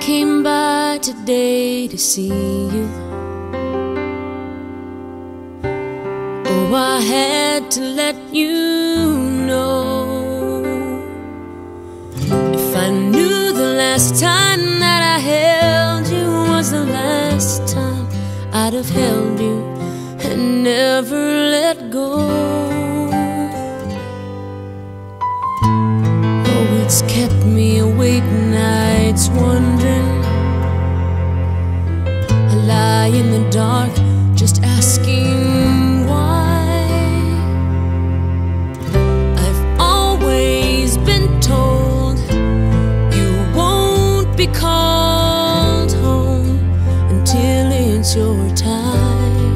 came by today to see you. Oh, I had to let you know. If I knew the last time that I held you was the last time, I'd have held you and never let go. Oh, it's kept me awake nights wondering. I lie in the dark just asking why. I've always been told you won't be called home until it's your time.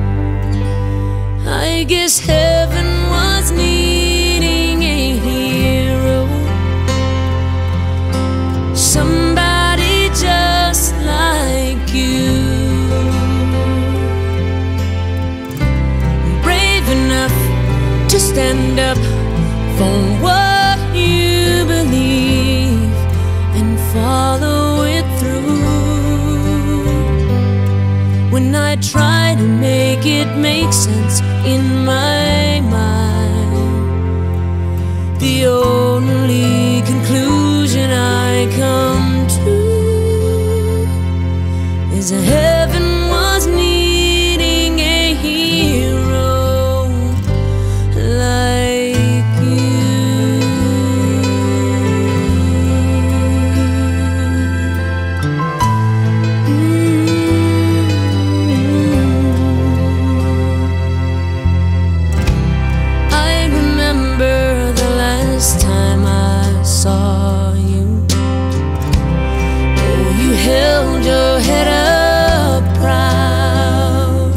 I guess heaven was needing a hero, somebody just like you, brave enough to stand up for what you believe and follow it through. When I try to make it make sense in my mind, the only conclusion I come to is a heaven was needing a hero like you. I remember the last time I saw you. Oh, you held your head up proud.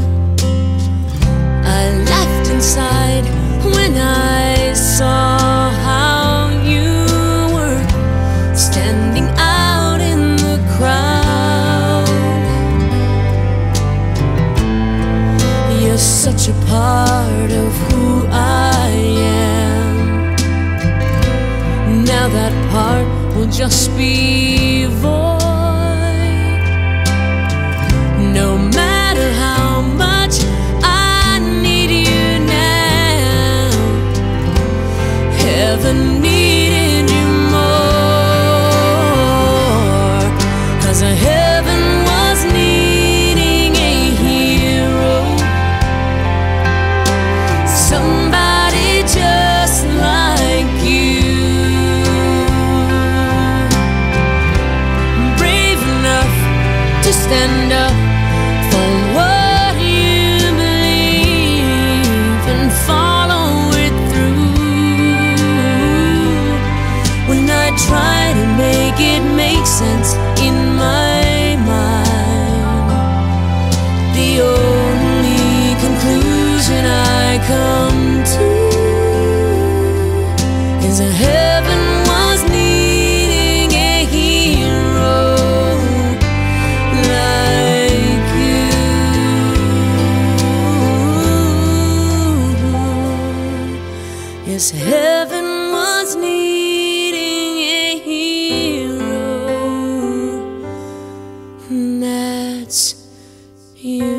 I laughed inside when I saw how you were standing out in the crowd. You're such a part of who I am. Now that part will just be void. No matter how much I need you now, heaven needed you more. 'Cause heaven was needing a hero, somebody just like you, brave enough to stand up for what you believe and follow it through. When I try to make it make sense in my mind, the only conclusion I come to is a heaven was needing a hero like you. Yes, heaven was needing a hero, and that's you.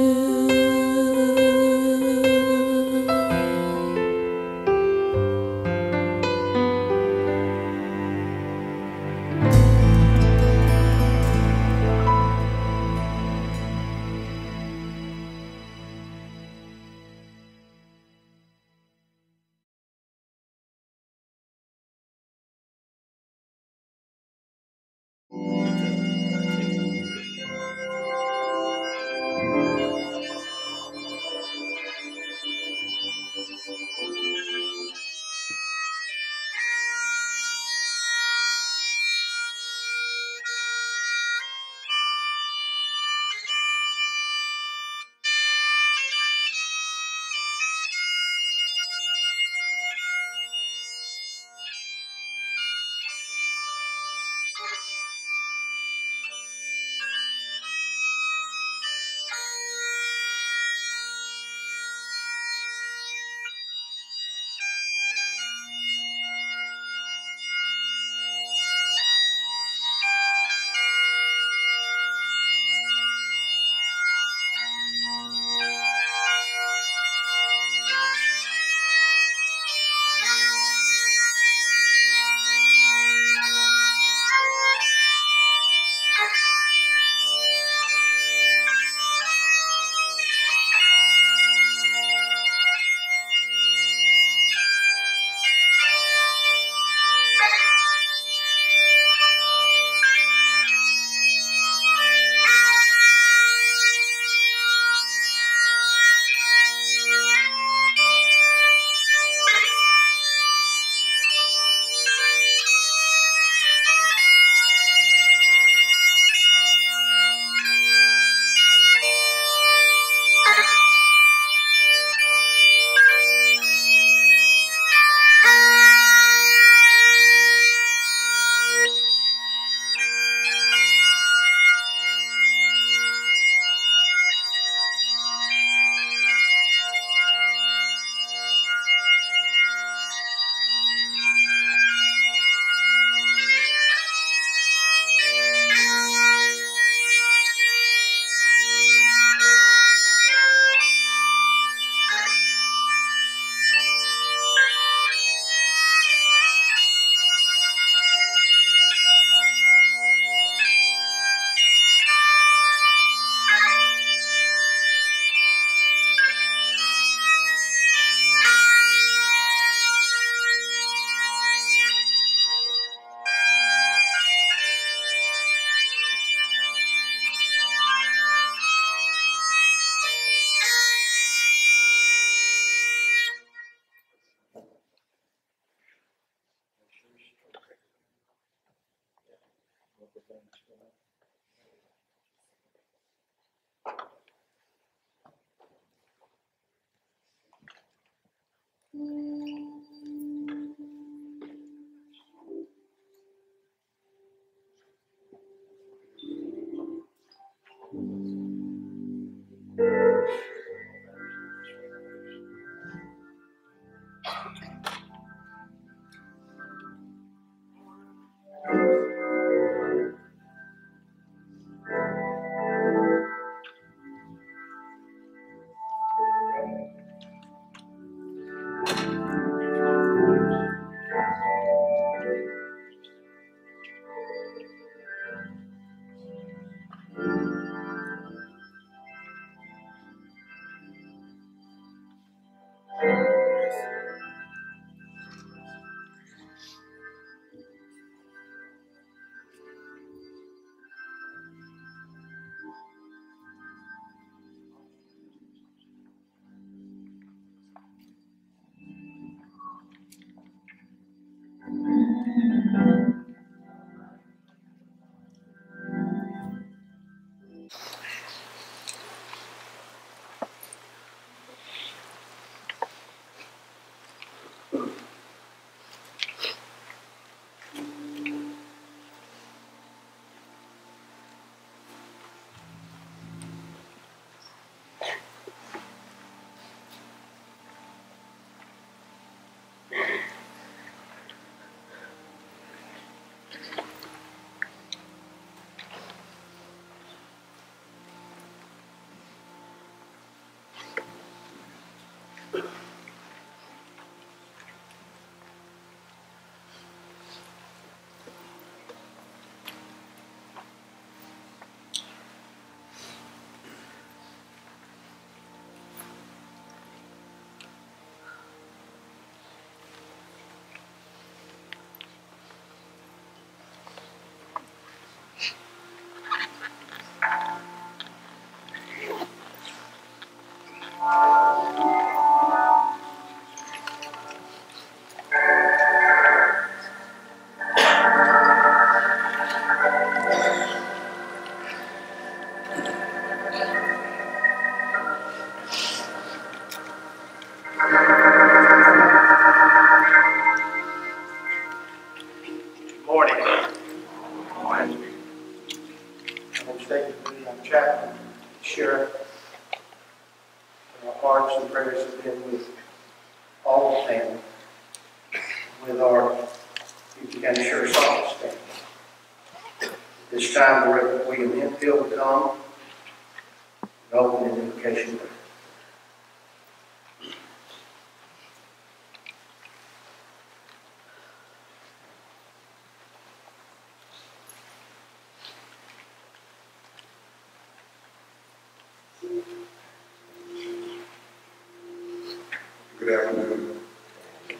Good afternoon to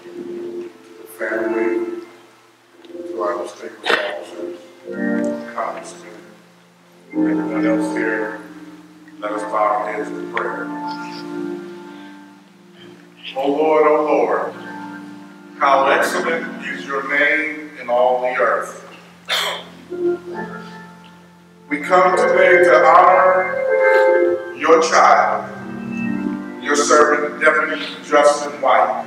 the family, to our distinguished officers, Congressman, everyone else here. Let us bow our heads in prayer. O Lord, how excellent is your name in all the earth. We come today to honor your child, your servant, Deputy Justin White.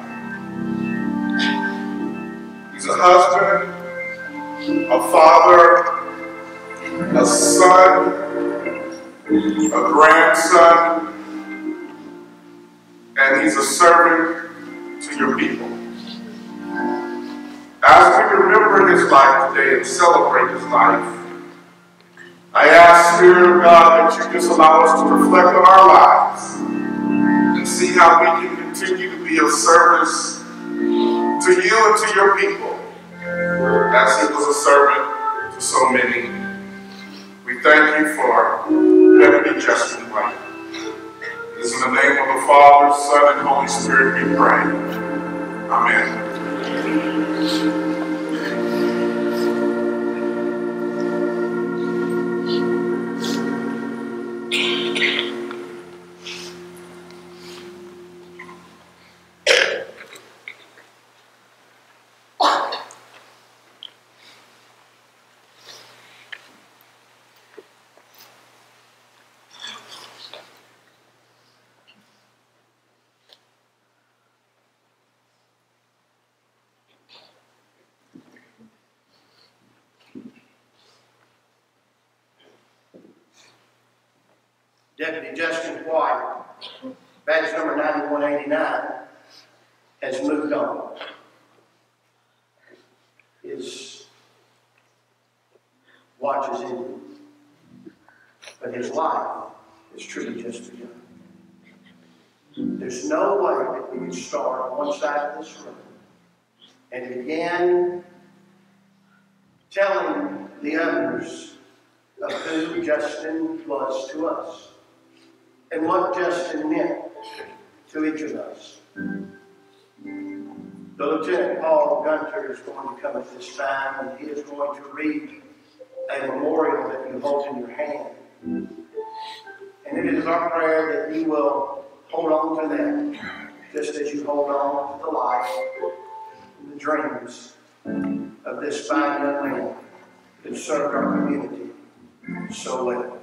He's a husband, a father, a son, a grandson, and he's a servant to your people. As we remember his life today and celebrate his life, I ask, Spirit of God, that you just allow us to reflect on our lives and see how we can continue to be of service to you and to your people, as he was a servant to so many. We thank you for Deputy Justin White. It is in the name of the Father, Son, and Holy Spirit we pray. Amen. Deputy Justin White, badge number 9189, has moved on. His watch is ended, but his life is truly just begun. There's no way that we can start on one side of this room and begin telling the others of who Justin was to us and what Justin meant to each of us. The Lieutenant Paul Gunter is going to come at this time, and he is going to read a memorial that you hold in your hand. And it is our prayer that you will hold on to that, just as you hold on to the life and the dreams of this fine young man that served our community so well.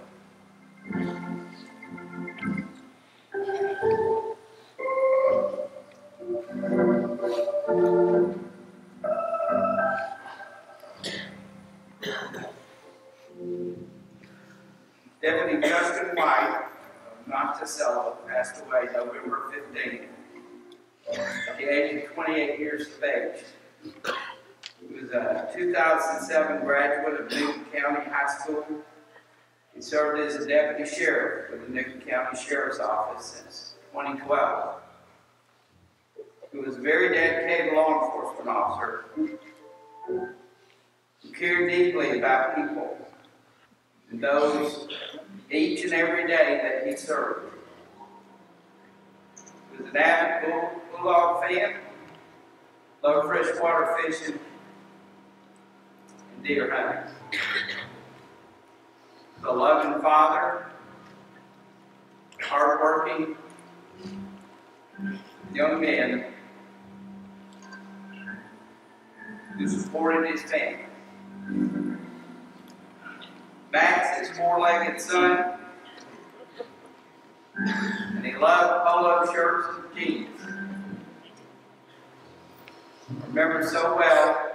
Deputy Justin White of Ezell passed away November 15th at the age of 28 years of age. He was a 2007 graduate of Newton County High School. He served as a deputy sheriff with the Newton County Sheriff's Office since 2012. He was a very dedicated law enforcement officer who cared deeply about people and those each and every day that he served. He was an avid bulldog fan, loved freshwater fishing, and deer hunting. A loving father, hardworking young man who supported his family. Max, his four-legged son, and he loved polo shirts and jeans. I remember so well,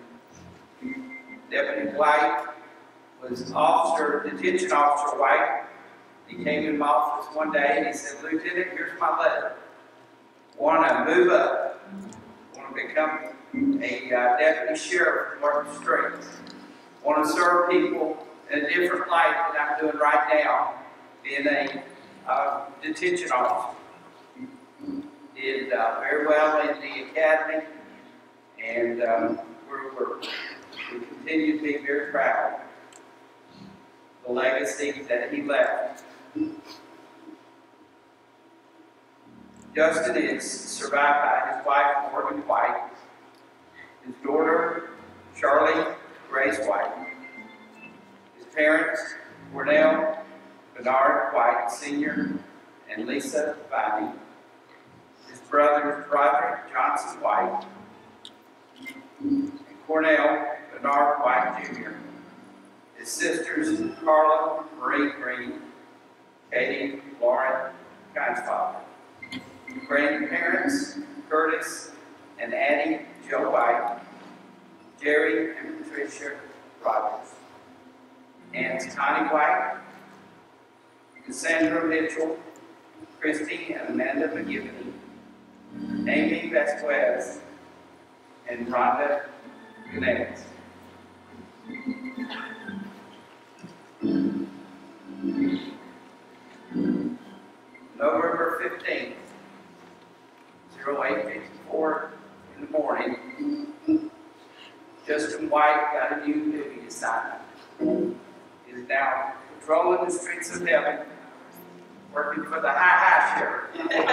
Deputy White was detention officer White. He came in my office one day and he said, "Lieutenant, here's my letter. Want to move up. Want to become a deputy sheriff and work the streets. Want to serve people in a different light than I'm doing right now, being a detention officer." Did very well in the academy, and we continue to be very proud of the legacy that he left. Justin is survived by his wife, Morgan White, his daughter, Charlie Grace White, his parents, Cornell Bernard White Sr. and Lisa Viney, his brothers, Roderick Johnson White, and Cornell Bernard White Jr., his sisters, Carla Marie Green, Katie Lauren Kinesfather, grandparents, Curtis and Addie Joe White, Jerry and Patricia Rogers, Aunt Connie White, Cassandra Mitchell, Christy and Amanda McGivney, Amy Vasquez, and Rhonda Gunez. November 15th, 08:54 in the morning, Justin White got a new duty assignment. He is now patrolling the streets of heaven, working for the high sheriff.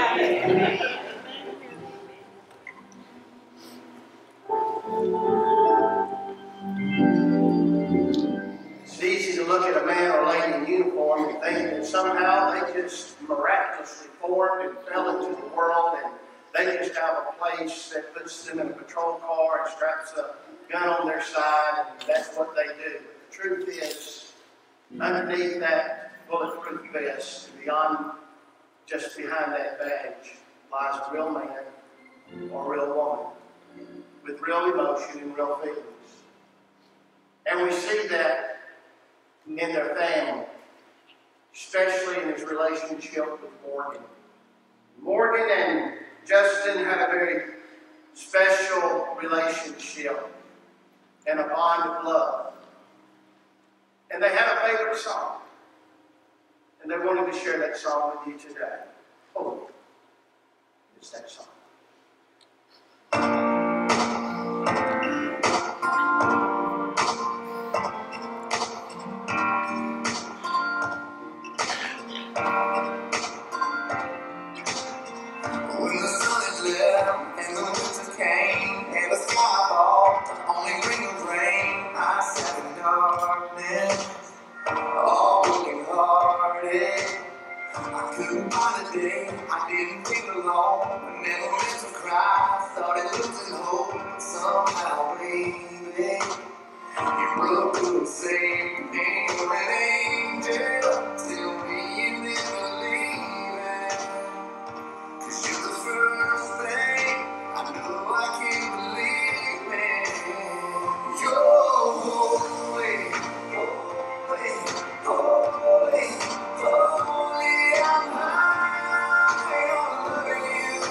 It's easy to look at a man or lady in uniform and think that somehow they just miraculously formed and fell into the world, and they just have a place that puts them in a patrol car and straps a gun on their side, and that's what they do. But the truth is, underneath that bulletproof vest, beyond, just behind that badge, lies a real man or a real woman with real emotion and real feelings. And we see that in their family. especially in his relationship with Morgan. Morgan and Justin had a very special relationship and a bond of love. And they had a favorite song. And they wanted to share that song with you today. Oh, it's that song. When the sun is left and the winter came and the sky falls, only ring of rain, I sat in darkness, all broken hearted. I couldn't find a day, I didn't feel alone, I never meant to cry, started losing hope, somehow, baby, you broke through and saved me. You're an angel, tell me you never leave it. 'Cause you're the first thing I know I can't believe in. You're holy, holy, holy, holy. I'm high on loving you,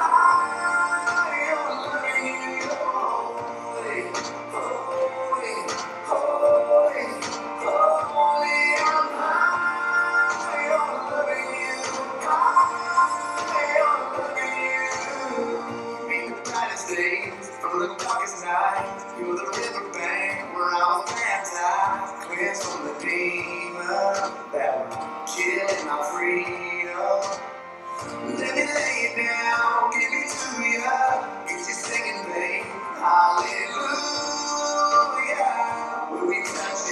high on loving you. You're holy, holy, holy, holy. I'm high on loving you, high on loving you. In the brightest days, from the darkest nights, you're the riverbank where I was baptized, cleansed from the demons that were killing my freedom. Let me lay it down, give it to ya, get you singing, babe, hallelujah. We'll be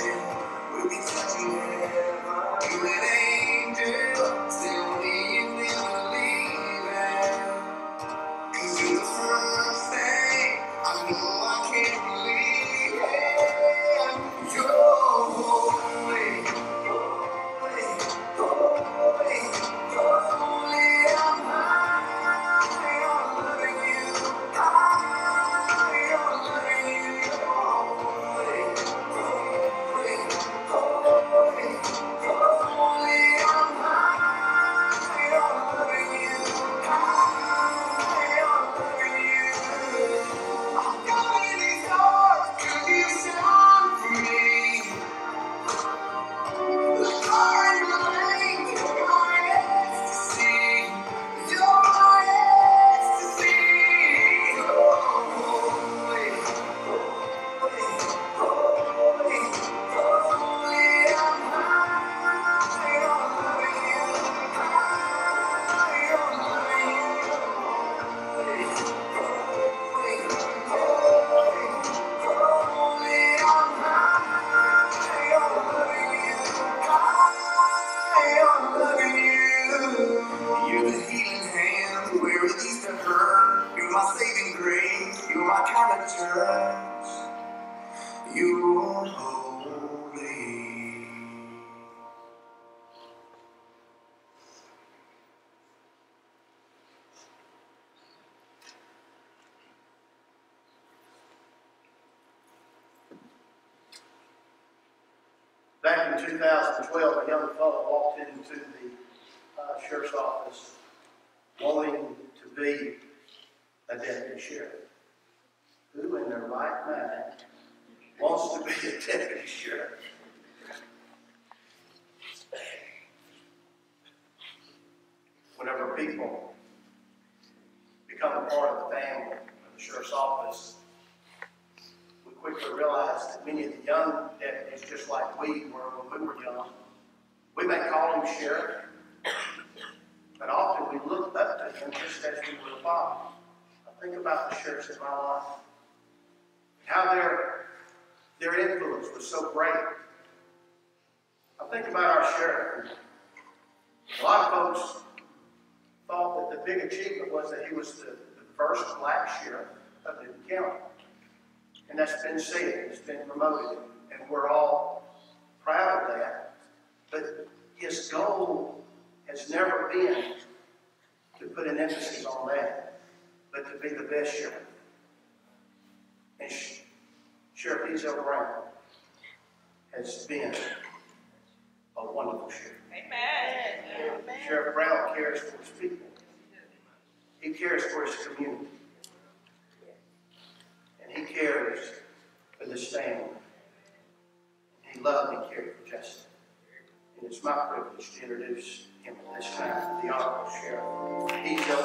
touching heaven. You're an angel, tell me you never leave it. 'Cause you're the first thing I know I can't believe it. You're holy, holy, holy, holy. I'm high on loving you, high on loving you. You're holy, holy, holy, holy. I'm high on loving you, high on loving you. I'm going in these doors 'cause you shine for me. Like fire in the rain, you're my ecstasy. You're my ecstasy. You're holy, holy, holy, holy. I'm high on loving you, high on loving you. Holy, holy, holy, I'm high on loving you, high on loving you. You're the healing hand where it used to hurt. You're my saving grace. You're my kind of church. You're holy. Back in 2012, a young fellow walked into the sheriff's office wanting to be a deputy sheriff. Who in their right mind wants to be a deputy sheriff? Whenever people become a part of the family of the sheriff's office, we quickly realized that many of the young deputies, just like we were when we were young, we may call him sheriff, but often we looked up to him just as we would a father. I think about the sheriffs in my life, how their influence was so great. I think about our sheriff. A lot of folks thought that the big achievement was that he was the first black sheriff of Newton County. And that's been said, it's been promoted, and we're all proud of that. But his goal has never been to put an emphasis on that, but to be the best sheriff. And Sheriff Ezell has been a wonderful sheriff. Amen. Sheriff Brown cares for his people. He cares for his community. And he cares for this family. He loved and cared for Justin. And it's my privilege to introduce him at this time, the Honorable Sheriff Ezell.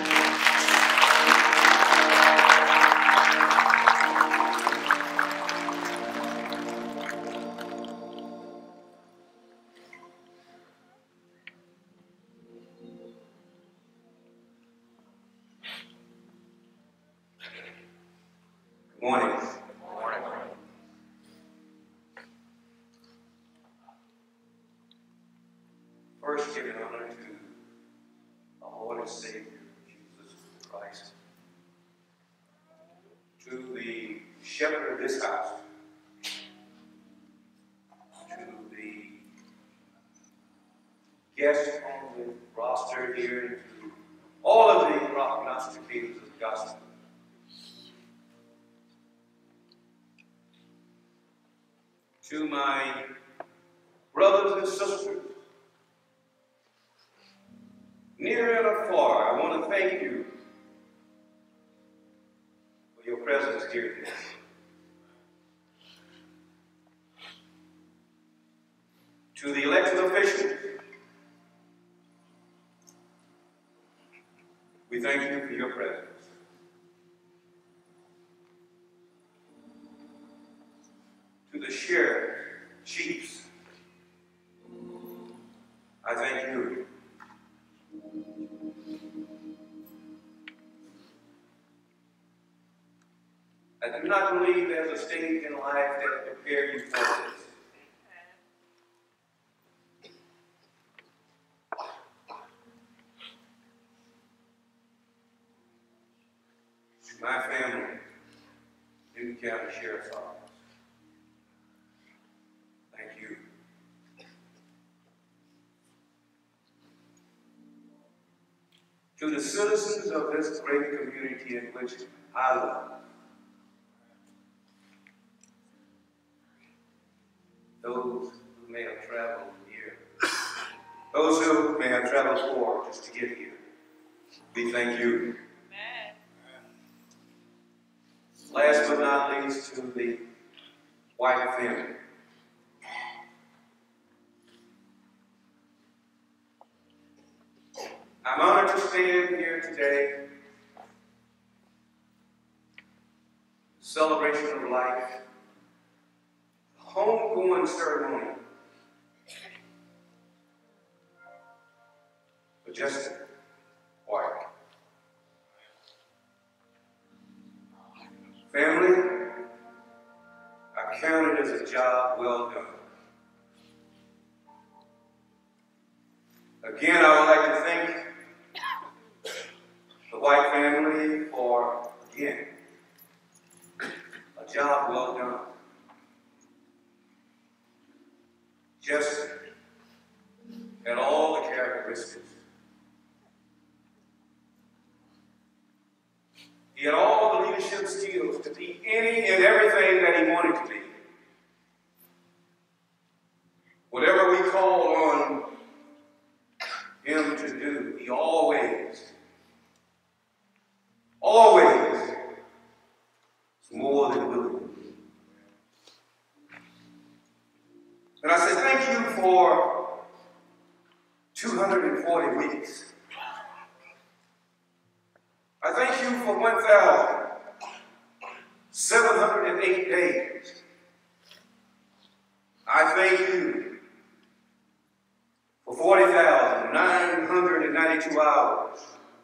Good morning. First, giving honor to our Lord and Savior, Jesus Christ, to the shepherd of this house, to the guests on the roster here, and to all of the prognosticators of the gospel. To my brothers and sisters, near and afar, I want to thank you for your presence here today. To the elected officials, we thank you for your presence. To the sheriff, chiefs, I thank you. I do not believe there's a stage in life that will prepare you for this. To my family, Newton County Sheriff's Office, thank you. To the citizens of this great community in which I live, those who may have traveled near, those who may have traveled far just to get here, we thank you. Amen. Last but not least, to the White family. I'm honored to stand here today, celebration of life, homegoing ceremony for Justin White. Family, I count it as a job well done. Again, I would like to thank the White family for, again, a job well done. Justin had all the characteristics. He had all the leadership skills to be any and everything that he wanted to be. Whatever we call on him to do, he always is more than willing. And I say thank you for 240 weeks. I thank you for 1,708 days. I thank you for 40,992 hours.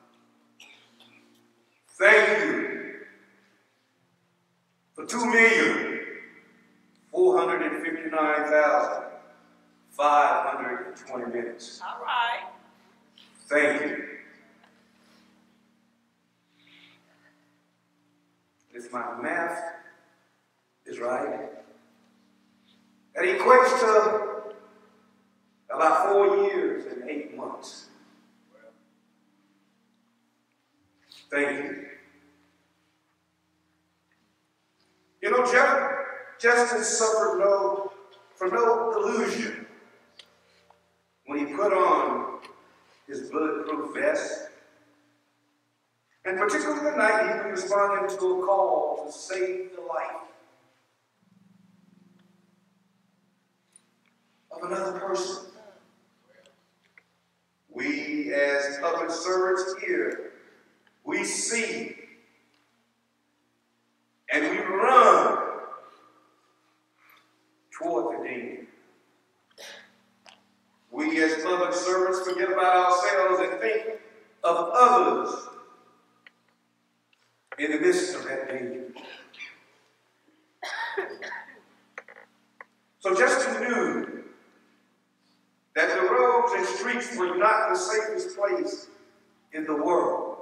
Thank you for 2,459,520 minutes. All right. Thank you. If my math is right, that equates to about 4 years and 8 months. Thank you. You know, Justice suffered from no illusion when he put on his bulletproof vest. And particularly the night he was responding to a call to save the life of another person. We as public servants here, we see and we run toward the danger. We as public servants forget about ourselves and think of others in the midst of that danger. So Justin knew that the roads and streets were not the safest place in the world.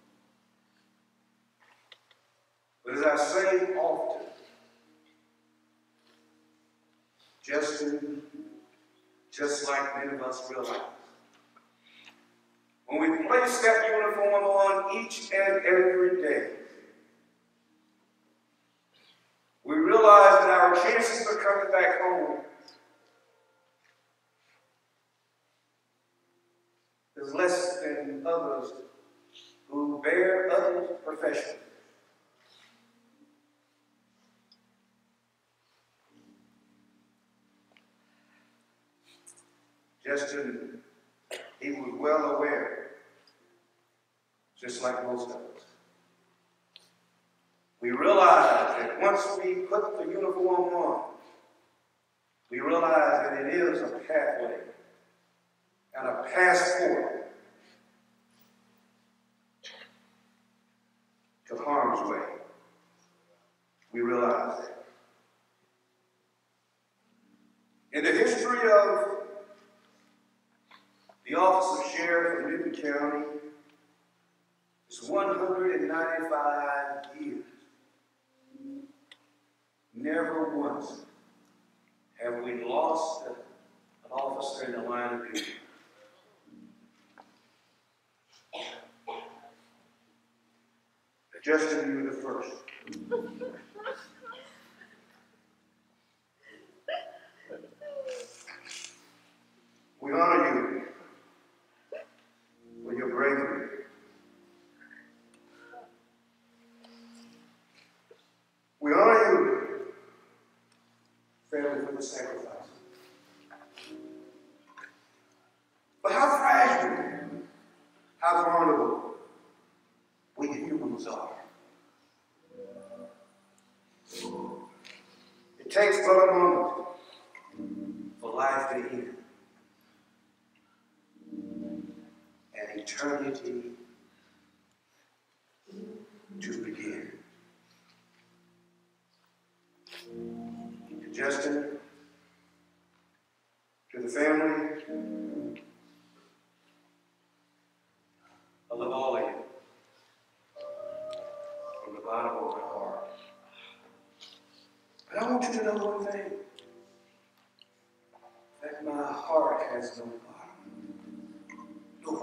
But as I say often, Justin, just like many of us realize, when we place that uniform on each and every day, we realize that our chances of coming back home is less than others who bear other professions. Justin, he was well aware, just like most of us. We realize that once we put the uniform on, we realize that it is a pathway and a passport to harm's way. We realize that. In the history of the office of sheriff of Newton County, it's 195 years. Never once have we lost an officer in the line of duty. Justin, you were the first. We honor you for your bravery. We honor you, family, for the sacrifice. But how fragile, how vulnerable we humans are. It takes but a moment for life to end and eternity to begin. To Justin, to the family, I love all of you from the bottom of my heart. But I want you to know one thing, that my heart has no bottom. No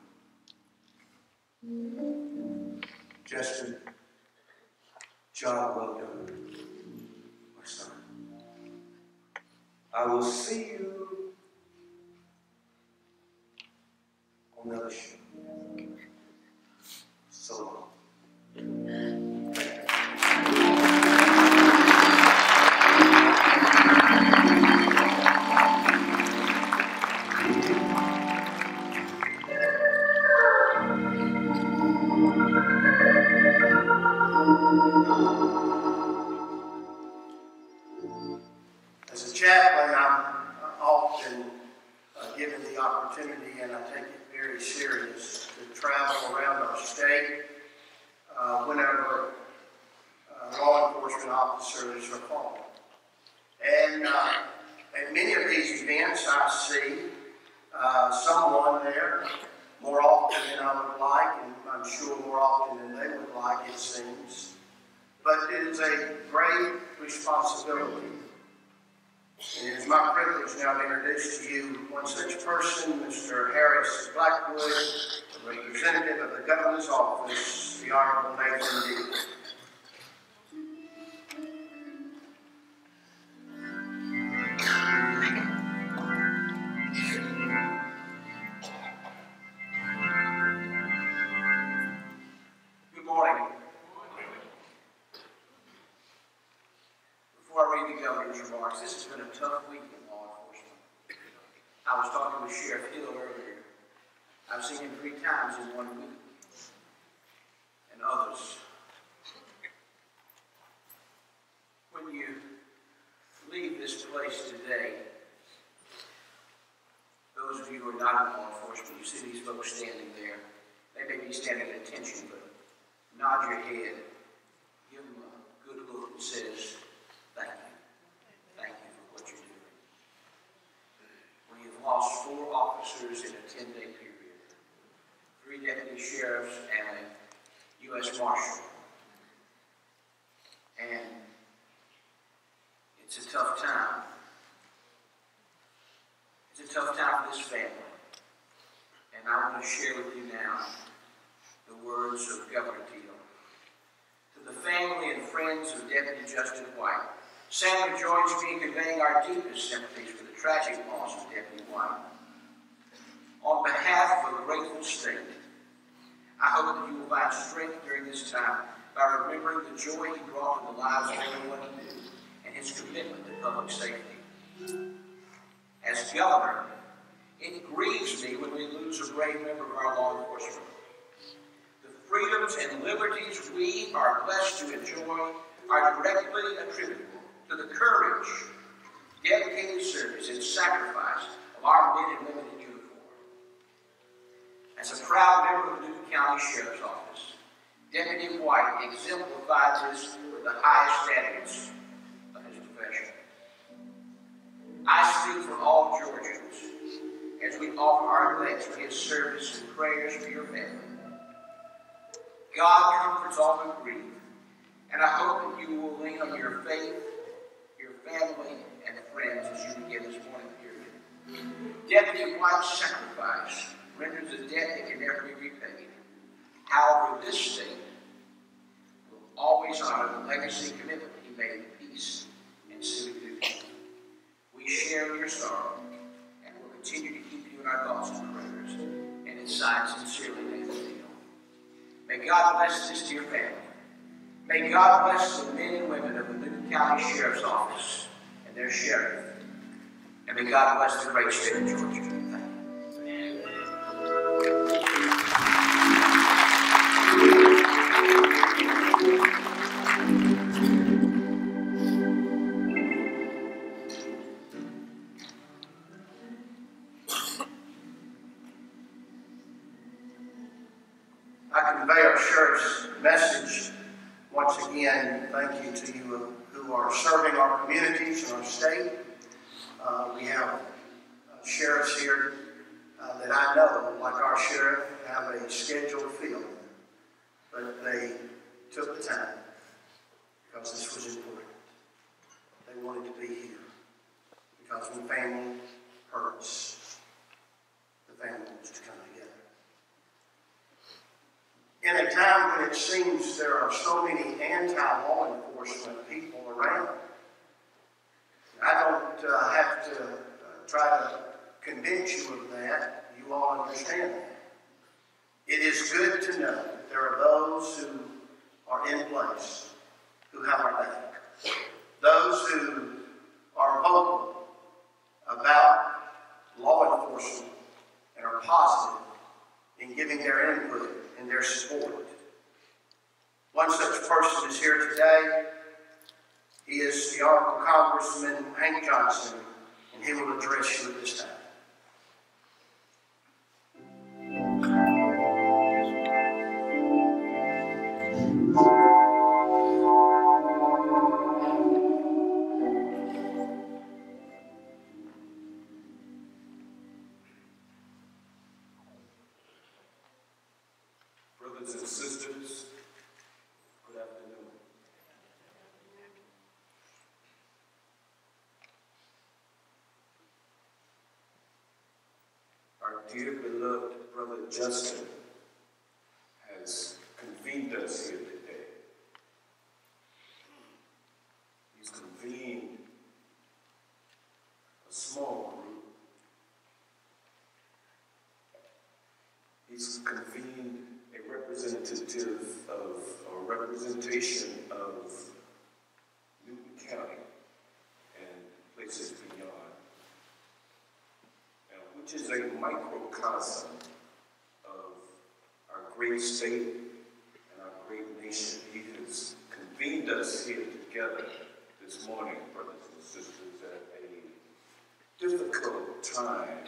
bottom. Justin, job well done, my son. I will see you on another show. So long. As a chaplain, I'm often given the opportunity, and I take it very serious, to travel around our state whenever law enforcement officers are called. And at many of these events, I see someone there more often than I would like, and I'm sure more often than they would like, it seems. But it is a great responsibility. And it is my privilege now to introduce to you one such person, Mr. Harris Blackwood, a representative of the governor's office, the Honorable Nathan D. Governor's remarks, this has been a tough week in law enforcement. I was talking with Sheriff Hill earlier. I've seen him 3 times in 1 week. And others. When you leave this place today, those of you who are not in law enforcement, you see these folks standing there. They may be standing at attention, but nod your head, give them a good look that says, thank you. Thank you for what you're doing. We have lost 4 officers in a 10-day period, 3 deputy sheriffs and a U.S. Marshal. And it's a tough time. It's a tough time for this family. And I want to share with you now the words of Governor Teal. To the family and friends of Deputy Justin White, Sandra joins me in conveying our deepest sympathies for the tragic loss of Deputy White. On behalf of a grateful state, I hope that you will find strength during this time by remembering the joy he brought to the lives of everyone he knew and his commitment to public safety. As governor, it grieves me when we lose a brave member of our law enforcement. The freedoms and liberties we are blessed to enjoy are directly attributable to the courage, dedicated service, and sacrifice of our men and women in uniform. As a proud member of the Newton County Sheriff's Office, Deputy White exemplified this with the highest standards of his profession. I speak for all Georgians as we offer our thanks for his service and prayers for your family. God comforts all who grieve, and I hope that you will lean on your faith, your family, and friends as you begin this morning period. Deputy White's sacrifice renders a debt that can never be repaid. However, this state will always honor the legacy and commitment he made to peace and civic duty. We share your sorrow and will continue to keep you in our thoughts and prayers. And in sight, sincerely, Nathan Neal. May God bless this dear family. May God bless the men and women of the Newton County Sheriff's Office and their sheriff. And may God bless the great state of Georgia. Thank you. I convey our sheriff's message once again. Thank you to you who are serving our communities and our state. We have sheriffs here that I know, like our sheriff, have a scheduled field, but they took the time because this was important. They wanted to be here because when family hurts, the family wants to come together. In a time when it seems there are so many anti-law enforcement people around, I don't have to try to convince you of that. You all understand that. It is good to know that there are those who are in place who have our back. Those who are vocal about law enforcement and are positive in giving their input and their support. One such person is here today. He is the Honorable Congressman Hank Johnson, and he will address you at this time. Brothers and sisters, good afternoon. Our dear beloved brother Justin has convened us here today. He's convened a small group. He's convened a representation of Newton County. which is a microcosm of our great state and our great nation. He has convened us here together this morning, brothers and sisters, at a difficult time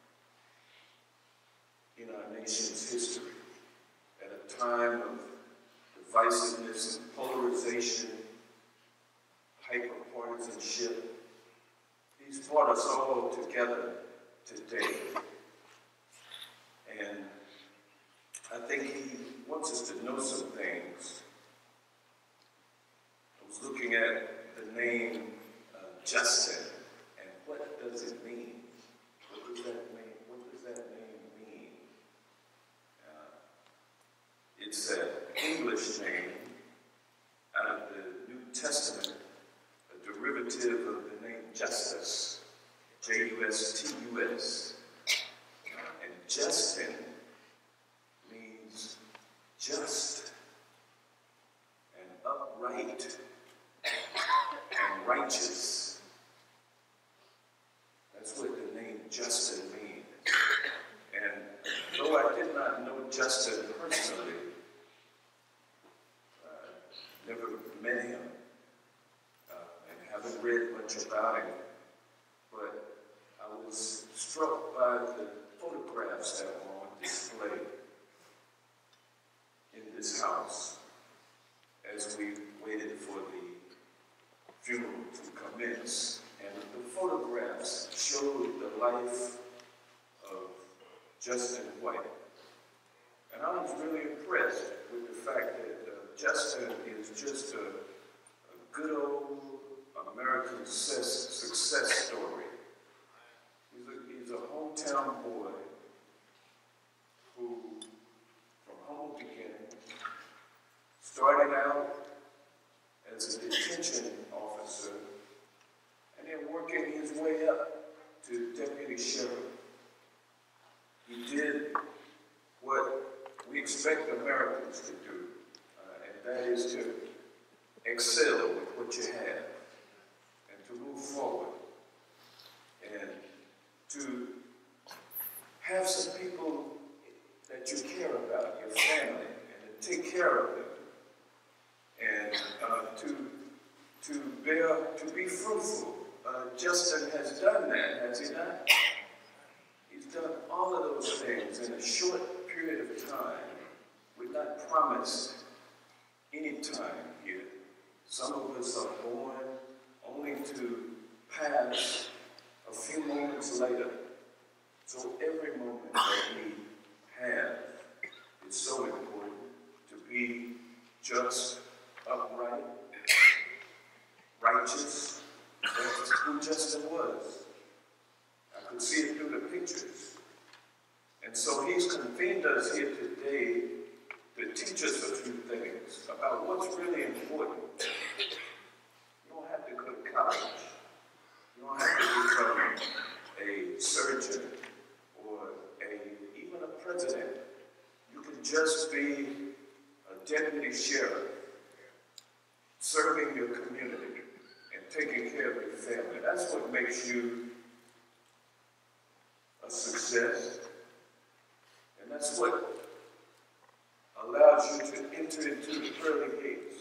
in our nation's history, at a time of divisiveness and polarization, hyperpartisanship. He's brought us all together today. And I think he wants us to know some things. I was looking at the name Justin, and what does it mean? What does that mean? What does that name mean? It's an English name out of the New Testament, a derivative of the name Justus, Justus. And Justin means just and upright and righteous. That's what the name Justin means. And though I did not know Justin personally, never met him, and haven't read much about him, but I was struck by the photographs that were on display in this house as we waited for the funeral to commence. And the photographs showed the life of Justin White. And I was really impressed with the fact that Justin is just a good old American success story. He's a hometown boy who, from humble beginning, started out as a detention officer and then working his way up to deputy sheriff. He did what we expect Americans to do. That is to excel with what you have and to move forward and to have some people that you care about, your family, and to take care of them and to be fruitful. Justin has done that, has he not? He's done all of those things in a short period of time. We're not promised any time here. Some of us are born only to pass a few moments later. So every moment that we have is so important to be just, upright, righteous. That's who Justin was. I could see it through the pictures. And so he's convened us here today to teach us a few things about what's really important. You don't have to go to college. You don't have to become a surgeon or even a president. You can just be a deputy sheriff, serving your community and taking care of your family. That's what makes you a success. And that's what allows you to enter into the pearly gates.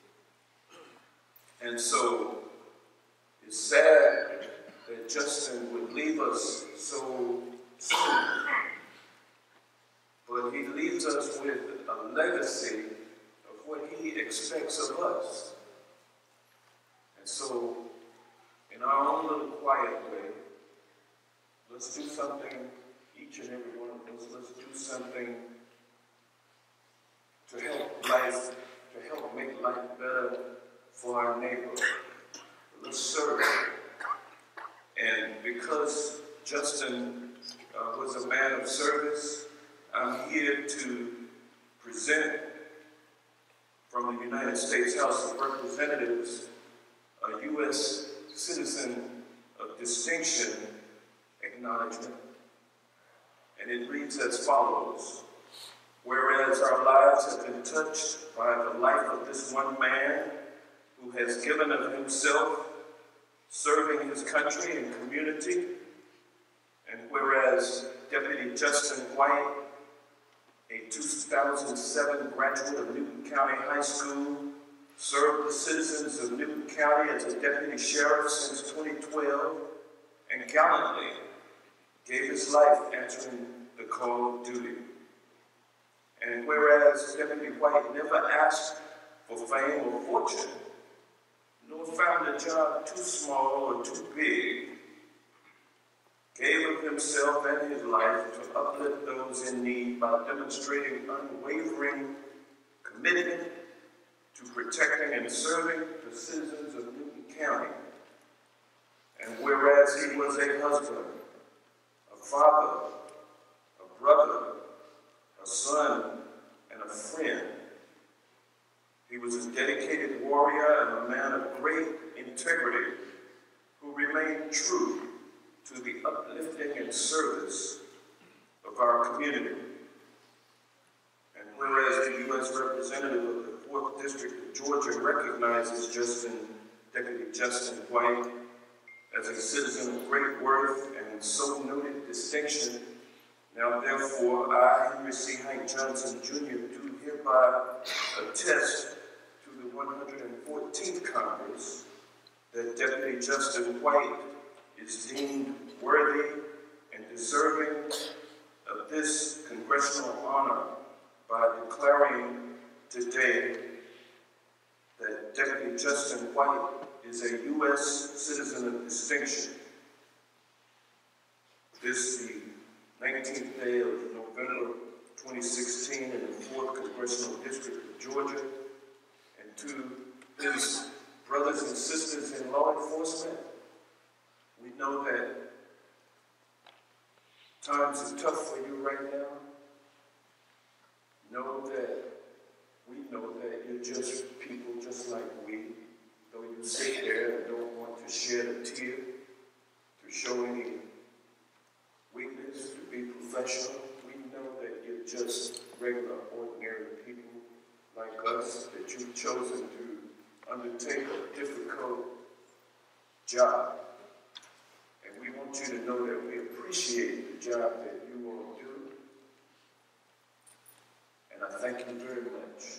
And so it's sad that Justin would leave us so soon. But he leaves us with a legacy of what he expects of us. And so, in our own little quiet way, let's do something, each and every one of us, let's do something to help make life better for our neighbor. Let's serve. And because Justin was a man of service, I'm here to present from the United States House of Representatives a U.S. citizen of distinction acknowledgement. And it reads as follows. Whereas our lives have been touched by the life of this one man who has given of himself, serving his country and community, And whereas Deputy Justin White, a 2007 graduate of Newton County High School, served the citizens of Newton County as a deputy sheriff since 2012 and gallantly gave his life answering the call of duty. And whereas Deputy White never asked for fame or fortune, nor found a job too small or too big, gave of himself and his life to uplift those in need by demonstrating unwavering commitment to protecting and serving the citizens of Newton County. And whereas he was a husband, a father, a brother, a son, and a friend, he was a dedicated warrior and a man of great integrity who remained true to the uplifting and service of our community. And whereas the U.S. representative of the 4th District of Georgia recognizes Deputy Justin White as a citizen of great worth and so noted distinction, now therefore I, Henry C. Hank Johnson, Jr., do hereby attest to the 114th Congress that Deputy Justin White is deemed worthy and deserving of this congressional honor by declaring today that Deputy Justin White is a U.S. citizen of distinction. This the 19th day of November 2016 in the 4th Congressional District of Georgia, and to his brothers and sisters in law enforcement, we know that times are tough for you right now. We know that you're just people just like we, though you sit there and don't want to shed a tear, to show any weakness, to be professional. We know that you're just regular, ordinary people like us, that you've chosen to undertake a difficult job. And we want you to know that we appreciate the job that you all do. And I thank you very much.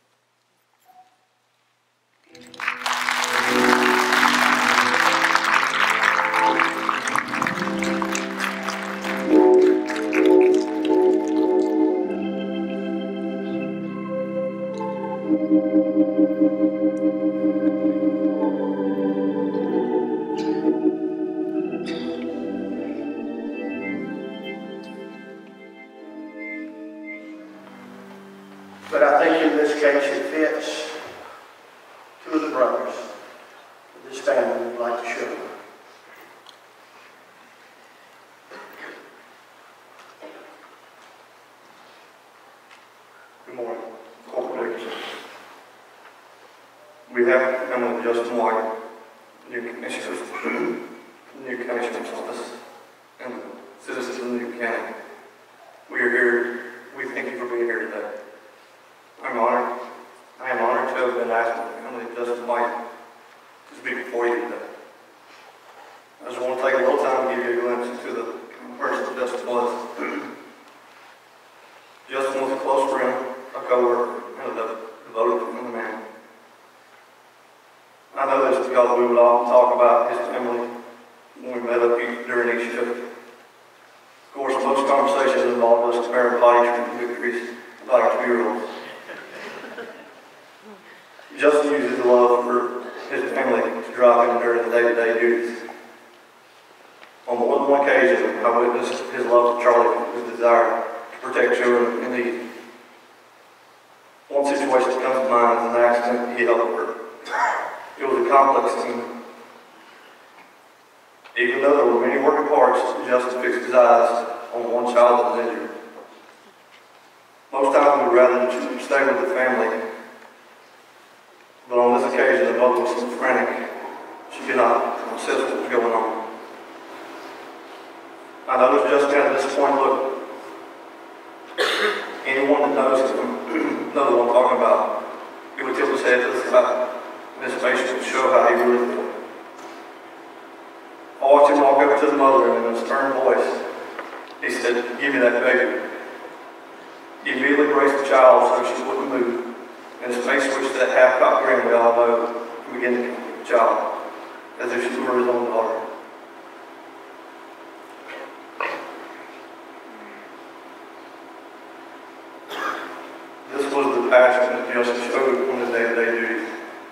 But I think in this case it fits two of the brothers that this family would like to show. Good morning, Corporal Dickerson. We have Emily Justin White, new Commissioner, new Commissioner's Office, and citizens of Newton County. We are here. We thank you for being here today. I am honored to have been asked by Emily Justin White to speak before you today. I just want to take a little time to give you a glimpse into the person that Justin was. Justin was a close friend, a co-worker, and a devoted family man. I know this because we would often talk about his family when we met up during each shift. Of course, most conversations involved us comparing potty training victories like 2-year-olds. Justin uses his love for his family to drive him during the day-to-day duties. On more than one occasion, I witnessed his love for Charlie, his desire to protect children in need. One situation that comes to mind is an accident he helped her. It was a complex scene. Even though there were many working parts, Justin fixed his eyes on one child that was injured. Most times we'd rather stay with the family, but on this occasion the mother was so frantic she could not assess what was going on. I noticed Justin had a disappointed look. Anyone that knows him knows what I'm talking about. He would tilt his head to the side, and his face would show how he really felt. I watched him walk over to the mother and in a stern voice, he said, "Give me that baby." He immediately braced the child so she wouldn't move, and his face switched to that half-cocked grin we all know and began to comfort the child, as if she were his own daughter. This was the passion that Justin showed on his day-to-day duties.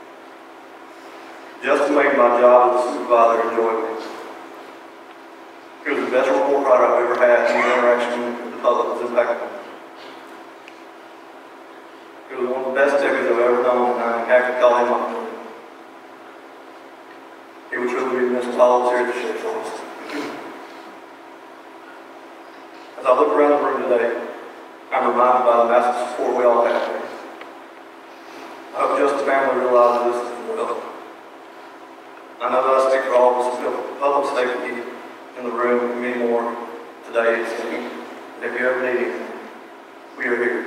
Justin made my job as a supervisor enjoyable. He was the best report writer I've ever had, and his interaction with the public was impeccable. He was one of the best deputies I've ever known, and I have to call him my friend. He would truly be missed while I was here at the sheriff's office. As I look around the room today, I'm reminded by the massive support we all have here. I hope Justin's family realizes this as well. I know that I speak for all of us who feel public safety in the room and many more today. If you ever need anything, we are here.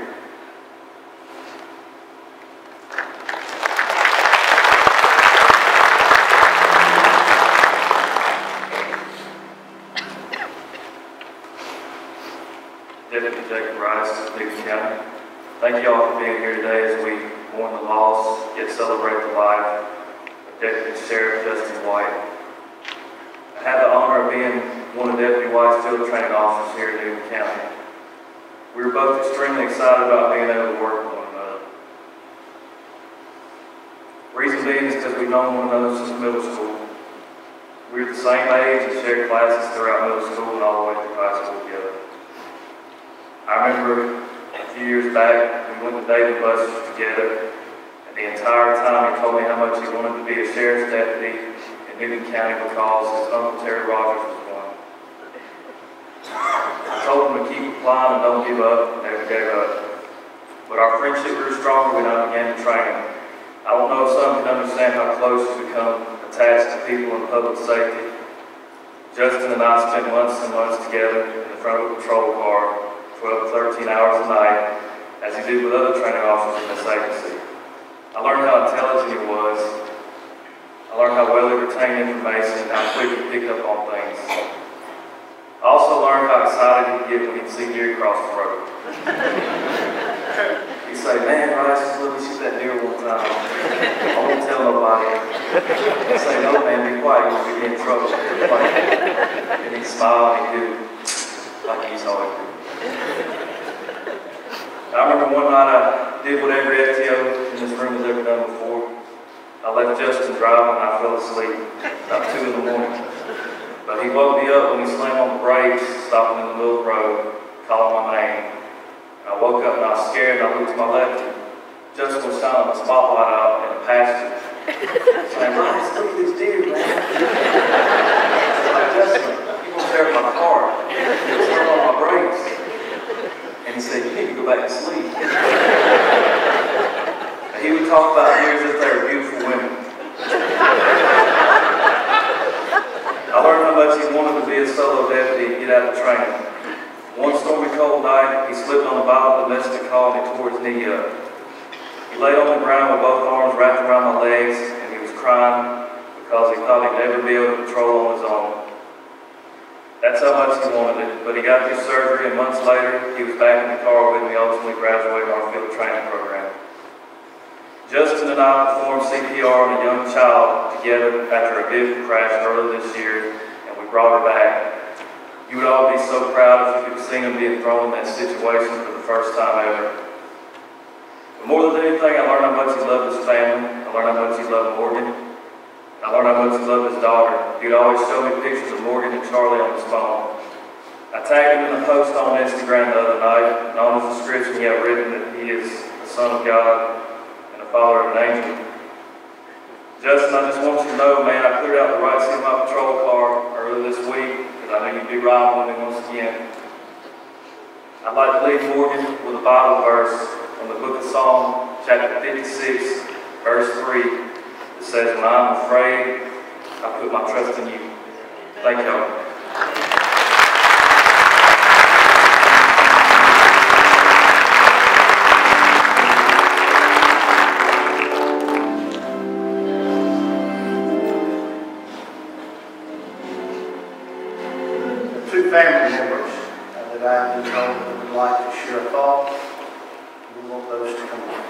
Deputy Jacob Rice, Newton County. Thank you all for being here today as we mourn the loss, yet celebrate the life of Deputy Sheriff Justin White. I have the honor of being one of Deputy White's field training officers here in Newton County. We were both extremely excited about being able to work with one another. Reason being is because we've known one another since middle school. We were the same age and shared classes throughout middle school and all the way through high school together. I remember a few years back, we went to David Buster's together, and the entire time he told me how much he wanted to be a sheriff's deputy in Newton County because his uncle Terry Rogers was one. I told him to keep applying and don't give up, and never gave up. But our friendship grew stronger when I began to train him. I don't know if some can understand how close we become attached to people in public safety. Justin and I spent months and months together in the front of a patrol car, 12 to 13 hours a night, as he did with other training officers in this agency. I learned how intelligent he was. I learned how well he retained information and how quick he picked up on things. I also learned how excited he'd get when he'd see deer cross the road. He'd say, "Man, Rice, just let me shoot that deer one time. I won't tell nobody." I'd say, "No, man, be quiet, you'll get in trouble." And he'd smile and he'd do like he's always do. I remember one night I did what every FTO in this room has ever done before. I left Justin driving and I fell asleep about 2 in the morning. But he woke me up when he slammed on the brakes, stopping in the middle of the road, calling my name. I woke up and I was scared and I looked to my left and Justin was shining the spotlight out in the pasture. Saying, "Rice, look at this deer, man." I was like, "Justin, you won't tear up my car. You'll slam on my brakes." And he said, "You need to go back to sleep." He would talk about deer as if they were beautiful women. I learned how much he wanted to be a solo deputy and get out of training. One stormy cold night, he slipped on a violent domestic call and he tore his knee up. He laid on the ground with both arms wrapped around my legs and he was crying because he thought he'd never be able to patrol on his own. That's how much he wanted it, but he got through surgery and months later, he was back in the car with me, ultimately graduating our field training program. Justin and I performed CPR on a young child together after a vehicle crash earlier this year, and we brought her back. You would all be so proud if you could have seen him being thrown in that situation for the first time ever. But more than anything, I learned how much he loved his family. I learned how much he loved Morgan. I learned how much he loved his daughter. He would always show me pictures of Morgan and Charlie on his phone. I tagged him in a post on Instagram the other night, and on his description he had written that he is the Son of God and the Father of an angel. Justin, I just want you to know, man, I cleared out the right seat of my patrol car earlier this week because I knew you'd be riding with me once again. I'd like to leave Morgan with a Bible verse from the book of Psalm, chapter 56, verse 3. It says, "When I'm afraid, I put my trust in you." Thank y'all. that I've been told that would like to share a thought. We want those to come on.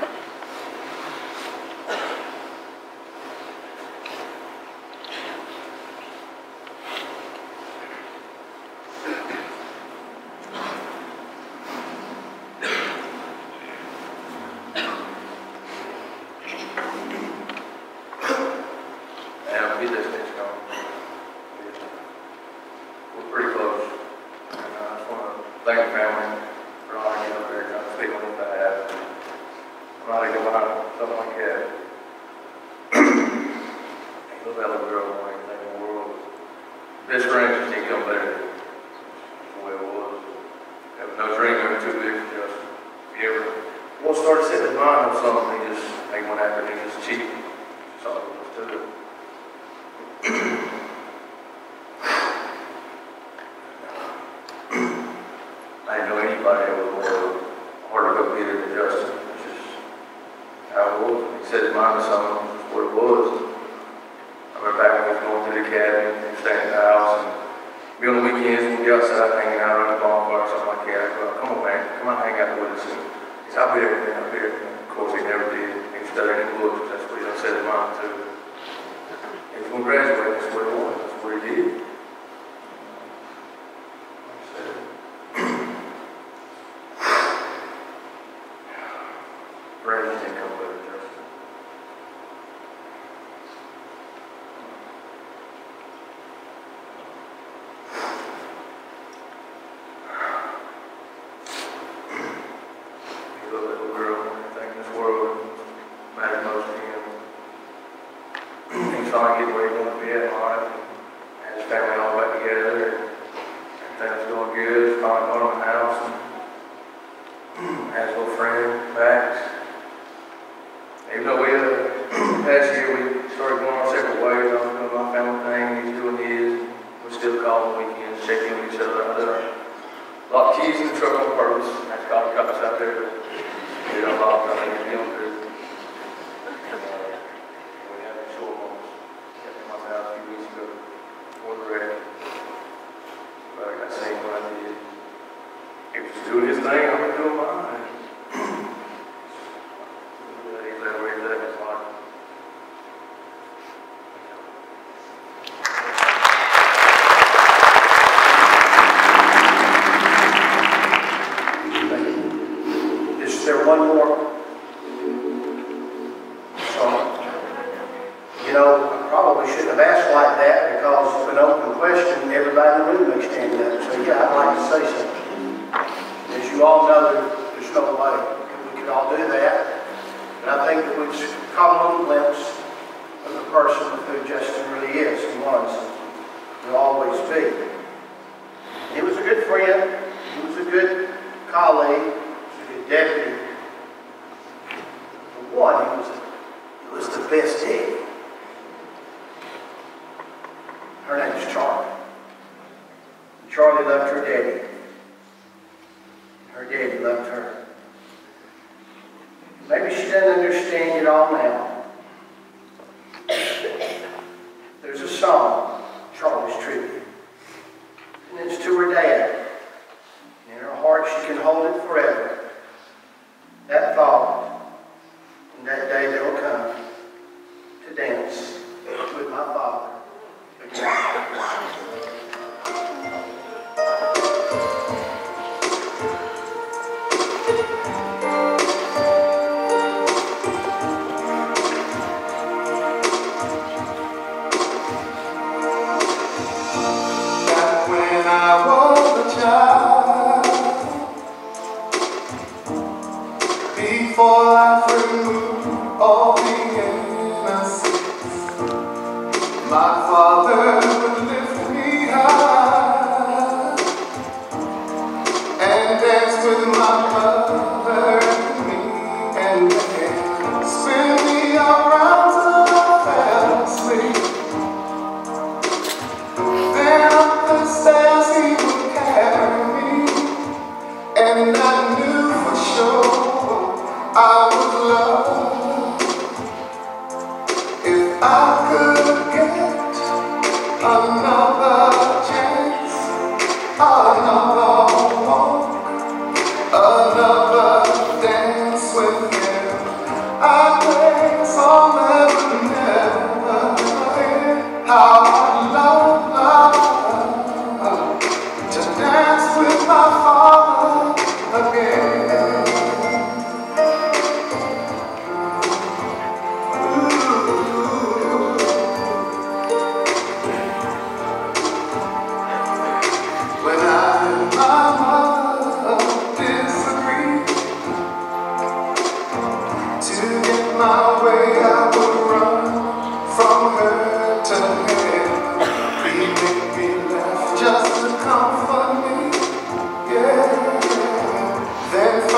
And I knew for sure I was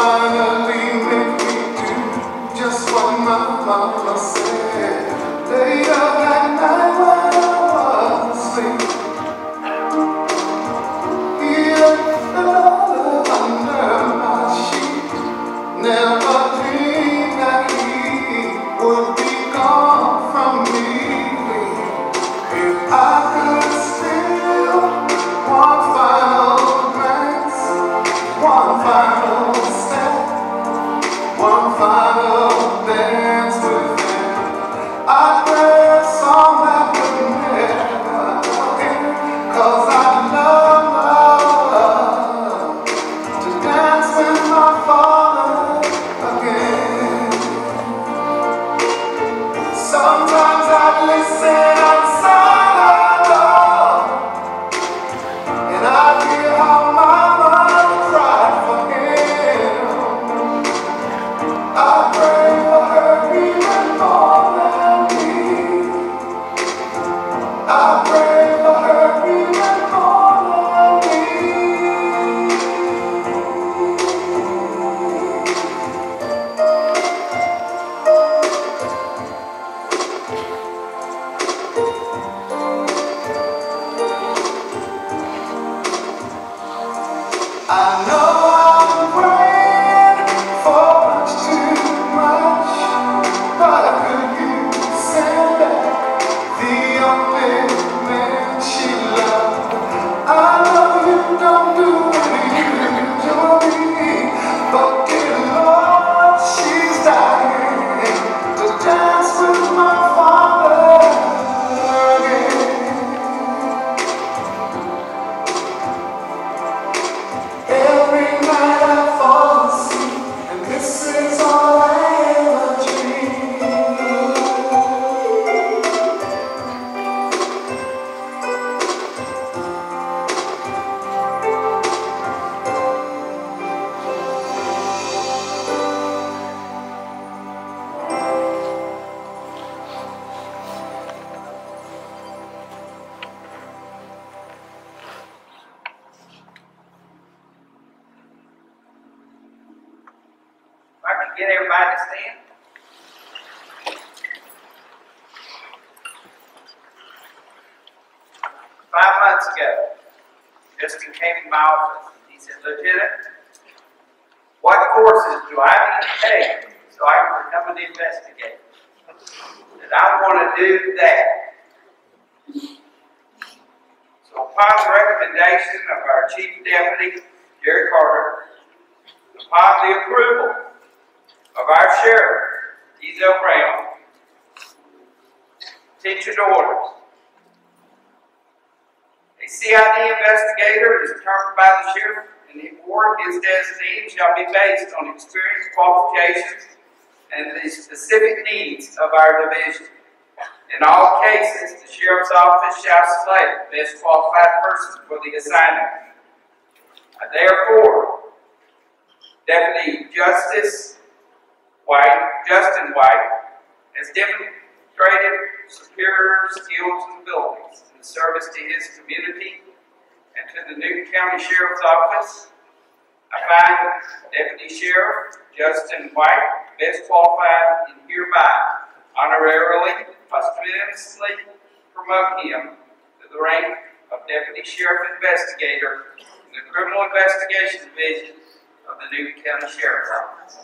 finally make me do just what my mama said. Late up that night when I was asleep, here the Lord under my sheet. Never dreamed that He would be gone from me. If I could steal one final glance, one final step, one final dance with Him, I'd play a song that would never end, 'cause I love to dance with my Father again. Sometimes I'd listen outside our door, and I'd hear how Mama cried for Him. I pray for her even more than me. I pray for her even more than me. I know I'm praying for much too much, but could you send back the only man she loved? I know you don't do it usually, but dear Lord, she's dying to dance with my Father again. Every night I fall asleep, and this is all I ever dream. If I could get everybody to stand. 5 months ago, Justin came in my office. He said, "Lieutenant, what courses do I need to take so I can become an investigator?" And I want to do that. So upon the recommendation of our Chief Deputy, Jerry Carter, upon the approval of our Sheriff, Ezell, attention orders. A CID investigator is determined by the Sheriff, and the award his designee shall be based on experience, qualifications, and the specific needs of our division. In all cases, the Sheriff's Office shall select the best qualified person for the assignment. Therefore, Deputy Justin White has demonstrated superior skills and abilities in service to his community and to the Newton County Sheriff's Office. I find Deputy Sheriff Justin White best qualified and hereby honorarily, posthumously promote him to the rank of Deputy Sheriff Investigator in the Criminal Investigation Division of the Newton County Sheriff's Office.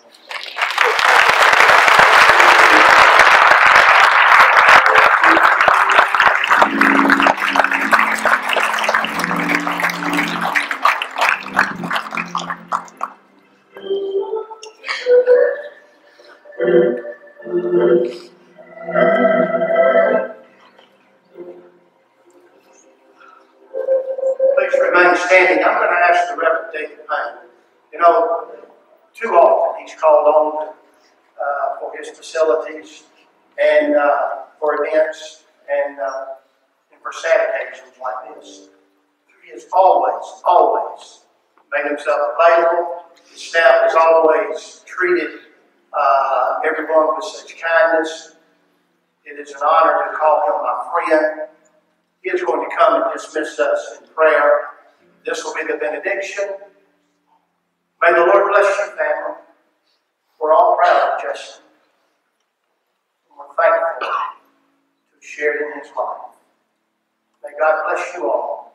Please remain standing. I'm going to ask the Reverend David Payne. You know, too often he's called on for his facilities and for events and for sad occasions like this. He has always made himself available. His staff has always treated everyone with such kindness. It is an honor to call him my friend. He is going to come and dismiss us in prayer. This will be the benediction. May the Lord bless your family. We're all proud of Justin. We're thankful to have shared in his life. May God bless you all.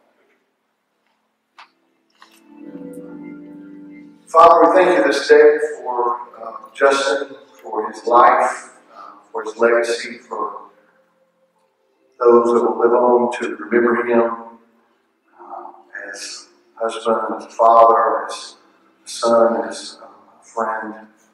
Father, we thank you this day for Justin, for his life, for his legacy, for those that will live on to remember him as husband, as father, as son, as a friend.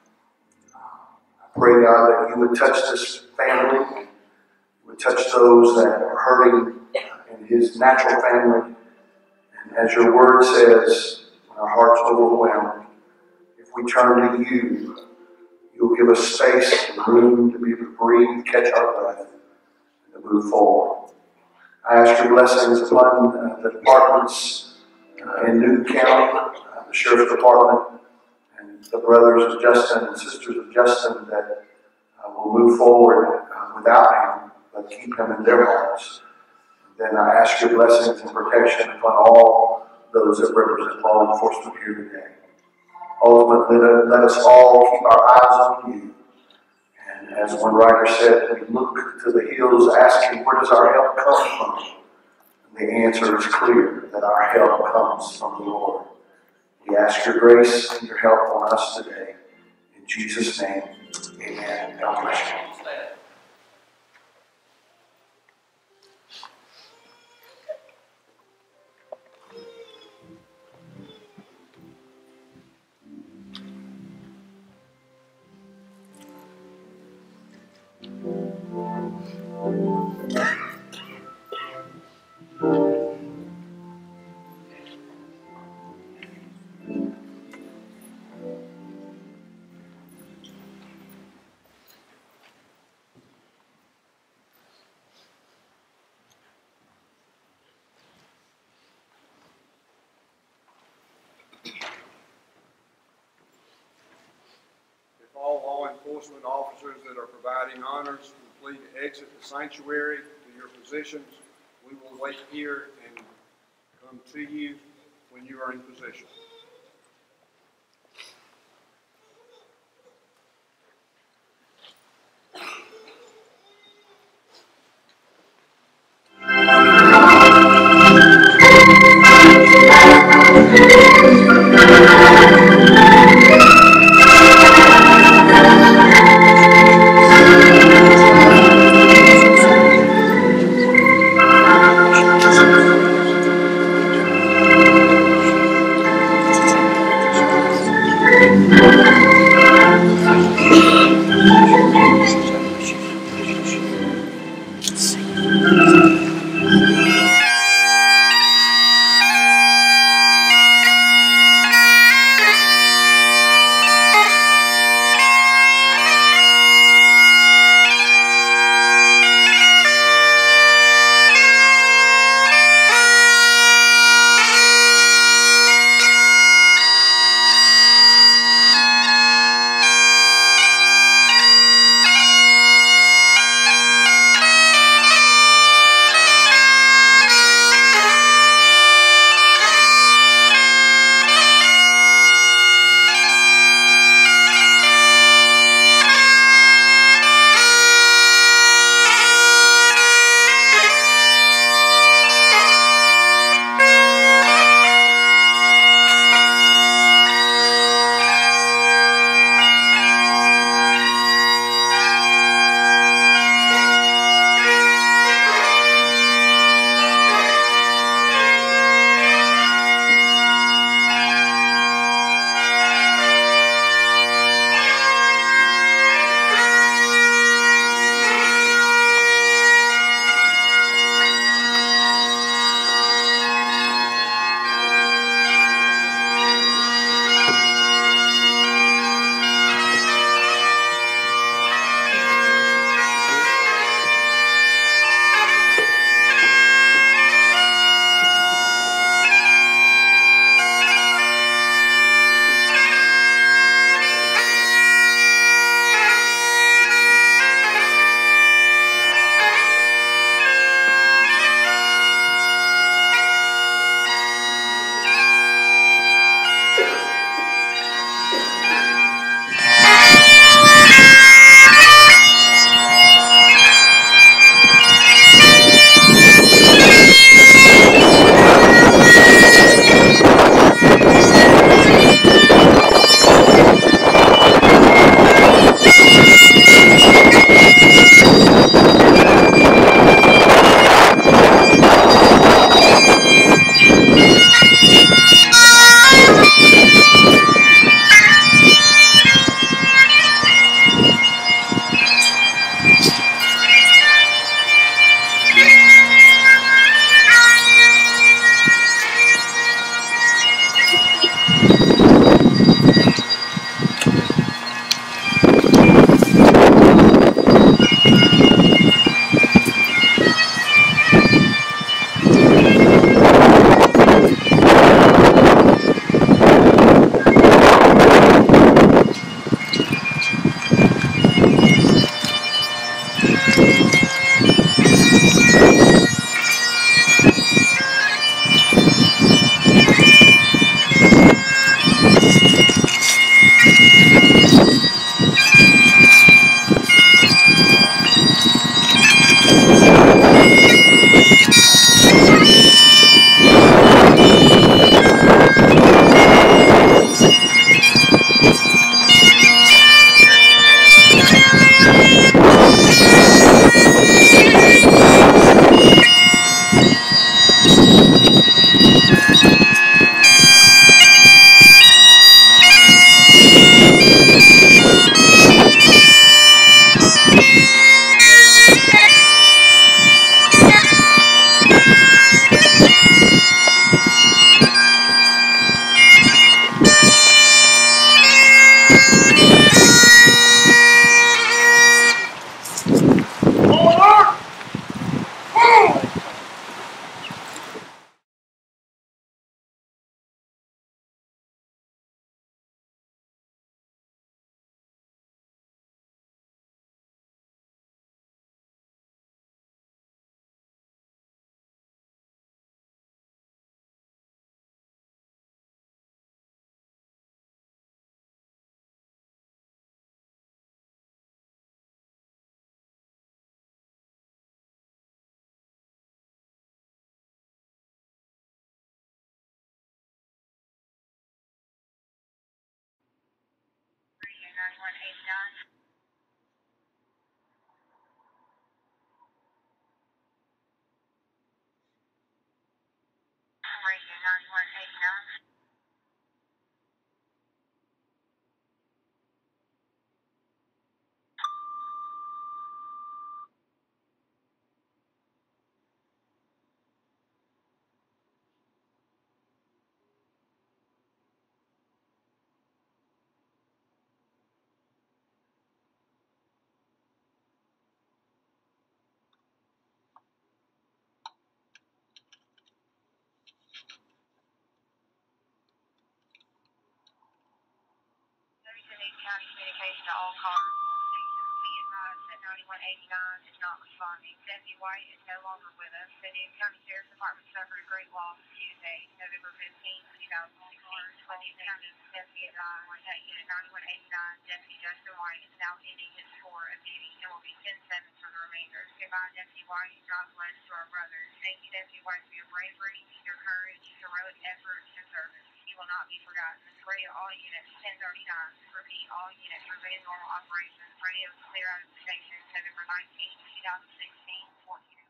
I pray, God, that you would touch this family, you would touch those that are hurting in his natural family. And as your word says, when our hearts are overwhelmed, if we turn to you, you'll give us space and room to be able to breathe, catch our breath, and to move forward. I ask your blessings upon the departments in Newton County, the Sheriff's Department, and the brothers of Justin and sisters of Justin that will move forward without him, but keep him in their hearts. Then I ask your blessings and protection upon all those that represent law enforcement here today. Ultimately, let us all keep our eyes on you. And as one writer said, we look to the hills asking, where does our help come from? And the answer is clear, that our help comes from the Lord. We ask your grace and your help on us today. In Jesus' name, amen. God bless you. All law enforcement officers that are providing honors will please exit the sanctuary to your positions. We will wait here and come to you when you are in position. 9189. Radio 9189. County communication to all callers, all stations. Be advised that 9189 is not responding. Deputy White is no longer with us. The Newton County Sheriff's Department suffered a great loss Tuesday, November 15, 2016. All stations, Deputy advised that Unit 9189, Deputy Justin White is now ending his tour of duty and will be 10-7 for the remainder. Goodbye, Deputy White. God bless to our brothers. Thank you, Deputy White, for your bravery, your courage, heroic effort, and service. You will not be forgotten. Radio all units, 1039. Repeat, all units, remain normal operations. Radio clear out of the station, November 19, 2016, 14